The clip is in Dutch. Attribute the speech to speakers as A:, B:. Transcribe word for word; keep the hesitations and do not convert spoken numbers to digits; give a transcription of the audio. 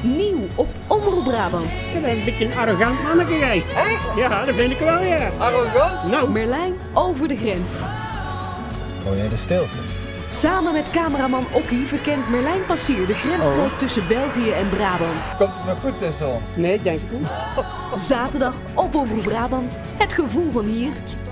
A: Nieuw op Omroep Brabant.
B: Dat is een beetje een arrogant manneke, jij.
C: Echt?
B: Ja, dat vind ik wel, ja.
C: Arrogant?
B: Nou,
A: Merlijn over de grens.
C: Hoor jij de stilte?
A: Samen met cameraman Okkie verkent Merlijn Passier de grensstreep
C: Oh.
A: tussen België en Brabant.
C: Komt het nog goed tussen ons?
B: nee, denk ik niet.
A: Zaterdag op Omroep Brabant. Het gevoel van hier.